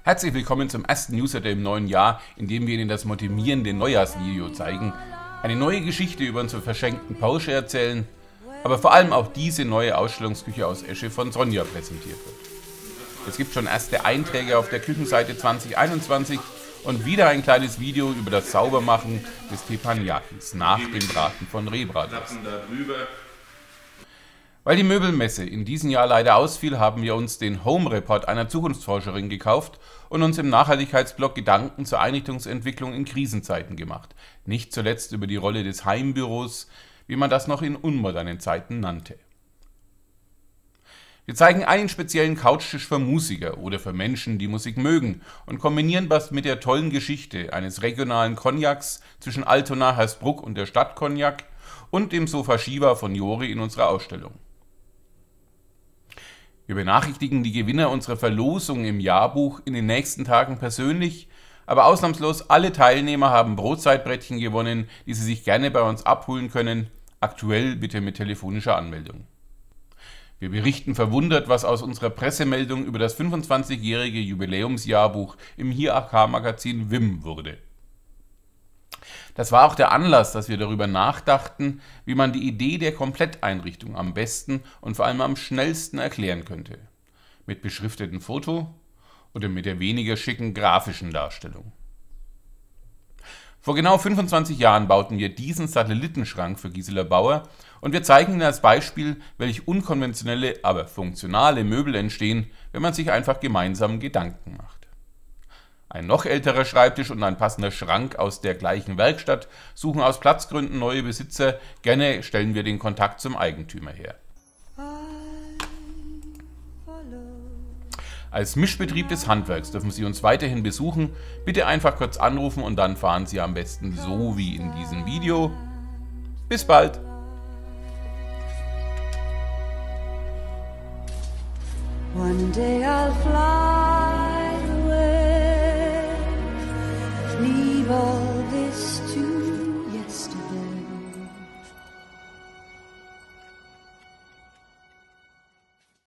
Herzlich willkommen zum ersten Newsletter im neuen Jahr, in dem wir Ihnen das motivierende Neujahrsvideo zeigen, eine neue Geschichte über unsere verschenkten Porsche erzählen, aber vor allem auch diese neue Ausstellungsküche aus Esche von Sonja präsentiert wird. Es gibt schon erste Einträge auf der Küchenseite 2021 und wieder ein kleines Video über das Saubermachen des Teppanyakis nach dem Braten von Rehbratwurst. Weil die Möbelmesse in diesem Jahr leider ausfiel, haben wir uns den Home Report einer Zukunftsforscherin gekauft und uns im Nachhaltigkeitsblog Gedanken zur Einrichtungsentwicklung in Krisenzeiten gemacht. Nicht zuletzt über die Rolle des Heimbüros, wie man das noch in unmodernen Zeiten nannte. Wir zeigen einen speziellen Couchtisch für Musiker oder für Menschen, die Musik mögen, und kombinieren das mit der tollen Geschichte eines regionalen Cognacs zwischen Altona, Hersbruck und der Stadt Cognac und dem Sofa Shiva von Jori in unserer Ausstellung. Wir benachrichtigen die Gewinner unserer Verlosung im Jahrbuch in den nächsten Tagen persönlich, aber ausnahmslos alle Teilnehmer haben Brotzeitbrettchen gewonnen, die sie sich gerne bei uns abholen können, aktuell bitte mit telefonischer Anmeldung. Wir berichten verwundert, was aus unserer Pressemeldung über das 25-jährige Jubiläumsjahrbuch im HIAK-Magazin WIM wurde. Das war auch der Anlass, dass wir darüber nachdachten, wie man die Idee der Kompletteinrichtung am besten und vor allem am schnellsten erklären könnte. Mit beschriftetem Foto oder mit der weniger schicken grafischen Darstellung. Vor genau 25 Jahren bauten wir diesen Satellitenschrank für Gisela Bauer und wir zeigen Ihnen als Beispiel, welch unkonventionelle, aber funktionale Möbel entstehen, wenn man sich einfach gemeinsam Gedanken macht. Ein noch älterer Schreibtisch und ein passender Schrank aus der gleichen Werkstatt suchen aus Platzgründen neue Besitzer. Gerne stellen wir den Kontakt zum Eigentümer her. Als Mischbetrieb des Handwerks dürfen Sie uns weiterhin besuchen. Bitte einfach kurz anrufen und dann fahren Sie am besten so wie in diesem Video. Bis bald! One day I'll fly